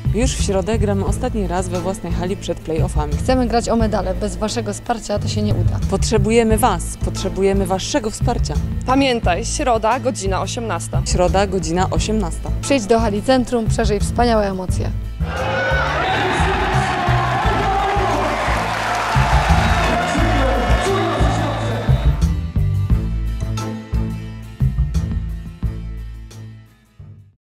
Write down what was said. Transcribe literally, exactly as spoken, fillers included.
Już w środę gramy ostatni raz we własnej hali przed play-offami. Chcemy grać o medale. Bez waszego wsparcia to się nie uda. Potrzebujemy Was, potrzebujemy Waszego wsparcia. Pamiętaj, środa, godzina osiemnasta. Środa, godzina osiemnasta. Przyjdź do hali centrum, przeżyj wspaniałe emocje.